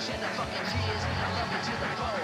shed the fucking tears. I love you to the bone.